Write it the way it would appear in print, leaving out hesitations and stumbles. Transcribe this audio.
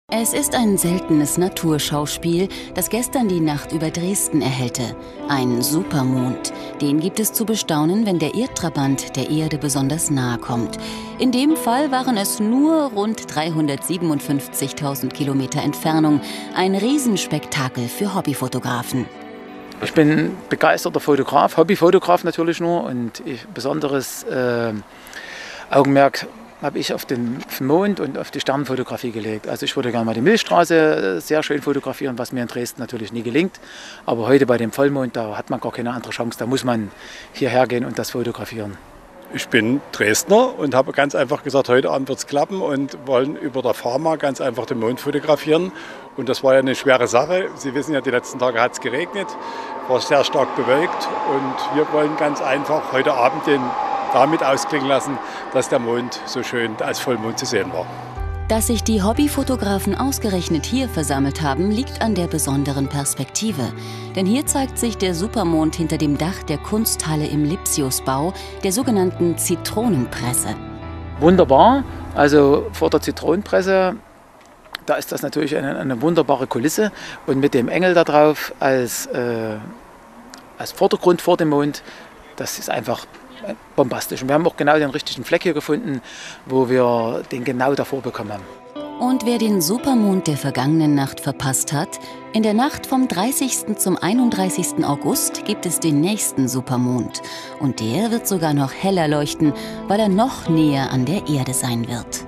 Es ist ein seltenes Naturschauspiel, das gestern die Nacht über Dresden erhellte. Ein Supermond. Den gibt es zu bestaunen, wenn der Erdtrabant der Erde besonders nahe kommt. In dem Fall waren es nur rund 357.000 Kilometer Entfernung. Ein Riesenspektakel für Hobbyfotografen. Ich bin begeisterter Fotograf, Hobbyfotograf natürlich nur, und besonderes Augenmerk habe ich auf den Mond und auf die Sternenfotografie gelegt. Also ich würde gerne mal die Milchstraße sehr schön fotografieren, was mir in Dresden natürlich nie gelingt. Aber heute bei dem Vollmond, da hat man gar keine andere Chance, da muss man hierher gehen und das fotografieren. Ich bin Dresdner und habe ganz einfach gesagt, heute Abend wird es klappen und wollen über der Fama ganz einfach den Mond fotografieren. Und das war ja eine schwere Sache. Sie wissen ja, die letzten Tage hat es geregnet, war sehr stark bewölkt und wir wollen ganz einfach heute Abend den damit ausklingen lassen, dass der Mond so schön als Vollmond zu sehen war. Dass sich die Hobbyfotografen ausgerechnet hier versammelt haben, liegt an der besonderen Perspektive. Denn hier zeigt sich der Supermond hinter dem Dach der Kunsthalle im Lipsiusbau, der sogenannten Zitronenpresse. Wunderbar, also vor der Zitronenpresse, da ist das natürlich eine wunderbare Kulisse. Und mit dem Engel da drauf als Vordergrund vor dem Mond, das ist einfach bombastisch. Und wir haben auch genau den richtigen Fleck hier gefunden, wo wir den genau davor bekommen haben. Und wer den Supermond der vergangenen Nacht verpasst hat, in der Nacht vom 30. zum 31. August gibt es den nächsten Supermond. Und der wird sogar noch heller leuchten, weil er noch näher an der Erde sein wird.